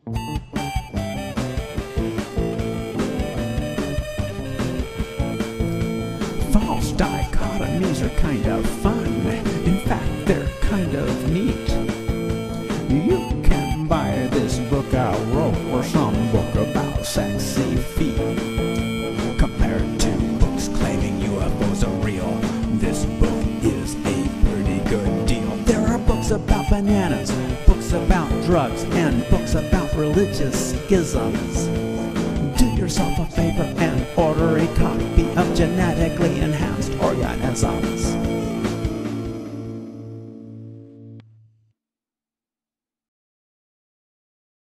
False dichotomies are kind of fun. In fact, they're kind of neat. You can buy this book I wrote, or some book about sexy feet. Compared to books claiming UFOs are real, this book is a pretty good deal. There are books about bananas, books about drugs, and books about religious schisms. Do yourself a favor and order a copy of Genetically Enhanced Organisms.